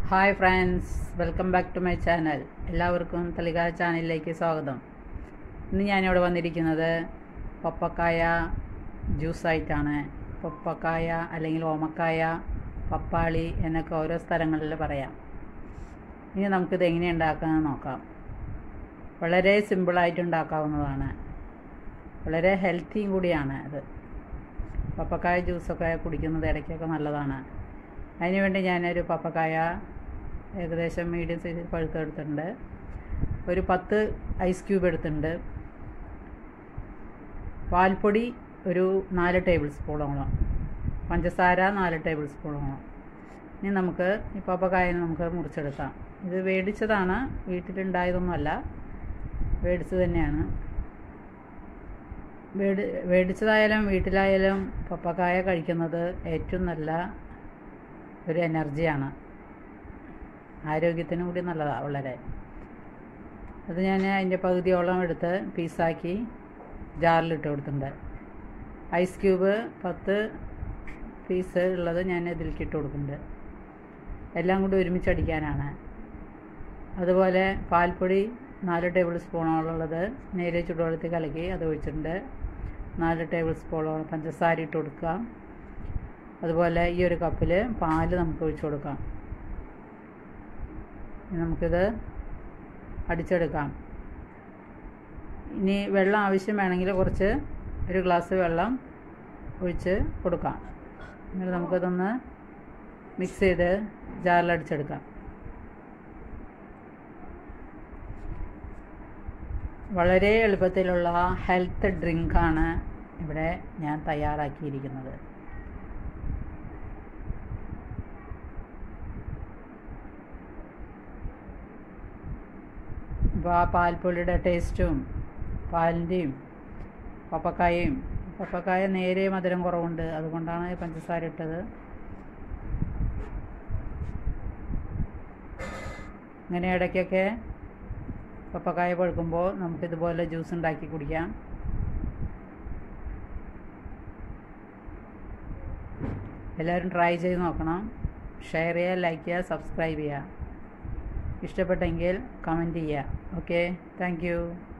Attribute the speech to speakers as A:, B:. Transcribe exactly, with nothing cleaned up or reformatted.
A: Hi friends, welcome back to my channel. എല്ലാവർക്കും തളിക ചാനലിലേക്ക് സ്വാഗതം. ഇന്ന് ഞാനിവിടെ വന്നിരിക്കുന്നത് പപ്പക്കായ ജ്യൂസായിട്ടാണ്. പപ്പക്കായ അല്ലെങ്കിൽ ഓമക്കായ, പപ്പാളി എന്നൊക്കെ ഓരോ സ്ഥലങ്ങളിൽ പറയാം. ഇനി നമുക്കിത് എങ്ങനെ ഉണ്ടാക്കാമെന്ന് നോക്കാം. വളരെ സിമ്പിളായിട്ട് ഉണ്ടാക്കാവുന്നതാണ്, വളരെ ഹെൽത്തിയും കൂടിയാണ് അത്. പപ്പക്കായ ജ്യൂസൊക്കെ കുടിക്കുന്നത് ഇടയ്ക്കൊക്കെ നല്ലതാണ്. അതിനുവേണ്ടി ഞാനൊരു പപ്പക്കായ ഏകദേശം മീഡിയം സൈസിൽ പഴുത്തെടുത്തിട്ടുണ്ട്. ഒരു പത്ത് ഐസ് ക്യൂബ് എടുത്തിട്ടുണ്ട്. പാൽപ്പൊടി ഒരു നാല് ടേബിൾ സ്പൂണോളം, പഞ്ചസാര നാല് ടേബിൾ സ്പൂണോളം. ഇനി നമുക്ക് ഈ പപ്പക്കായ നമുക്ക് മുറിച്ചെടുക്കാം. ഇത് മേടിച്ചതാണ്, വീട്ടിലുണ്ടായതൊന്നുമല്ല, മേടിച്ചത് തന്നെയാണ്. മേടി മേടിച്ചതായാലും വീട്ടിലായാലും പപ്പക്കായ കഴിക്കുന്നത് ഏറ്റവും നല്ല ഒരു എനർജിയാണ്, ആരോഗ്യത്തിനും കൂടി നല്ലതാണ് വളരെ. അത് ഞാൻ അതിൻ്റെ പകുതിയോളം എടുത്ത് പീസാക്കി ജാറിലിട്ട് കൊടുത്തിട്ടുണ്ട്. ഐസ് ക്യൂബ് പത്ത് പീസ് ഉള്ളത് ഞാൻ ഇതിലേക്ക് ഇട്ട് കൊടുക്കുന്നുണ്ട്. എല്ലാം കൂടി ഒരുമിച്ചടിക്കാനാണ്. അതുപോലെ പാൽപ്പൊടി നാല് ടേബിൾ സ്പൂണോളമുള്ളത് നേരെ ചുടുവെള്ളത്തിൽ കലക്കി അത് ഒഴിച്ചിട്ടുണ്ട്. നാല് ടേബിൾ സ്പൂണോളം പഞ്ചസാര ഇട്ട് കൊടുക്കുക. അതുപോലെ ഈ ഒരു കപ്പിൽ പാല് നമുക്ക് ഒഴിച്ചു കൊടുക്കാം. നമുക്കിത് അടിച്ചെടുക്കാം. ഇനി വെള്ളം ആവശ്യം വേണമെങ്കിൽ കുറച്ച് ഒരു ഗ്ലാസ് വെള്ളം ഒഴിച്ച് കൊടുക്കാം. എന്നിട്ട് നമുക്കതൊന്ന് മിക്സ് ചെയ്ത് ജാറിലടിച്ചെടുക്കാം. വളരെ എളുപ്പത്തിലുള്ള ഹെൽത്ത് ഡ്രിങ്കാണ് ഇവിടെ ഞാൻ തയ്യാറാക്കിയിരിക്കുന്നത്. അപ്പോൾ ആ പാൽപ്പൊടിയുടെ ടേസ്റ്റും പാലിൻ്റെയും പപ്പക്കായയും, പപ്പക്കായ നേരെ മധുരം കുറവുണ്ട്, അതുകൊണ്ടാണ് പഞ്ചസാര ഇട്ടത്. ഇങ്ങനെ ഇടയ്ക്കൊക്കെ പപ്പക്കായ പഴുക്കുമ്പോൾ നമുക്കിതുപോലെ ജ്യൂസ് ഉണ്ടാക്കി കുടിക്കാം. എല്ലാവരും ട്രൈ ചെയ്ത് നോക്കണം. ഷെയർ ചെയ്യുക, ലൈക്ക് ചെയ്യുക, സബ്സ്ക്രൈബ് ചെയ്യുക. ഇഷ്ടപ്പെട്ടെങ്കിൽ കമൻറ്റ് ചെയ്യുക. Okay, thank U.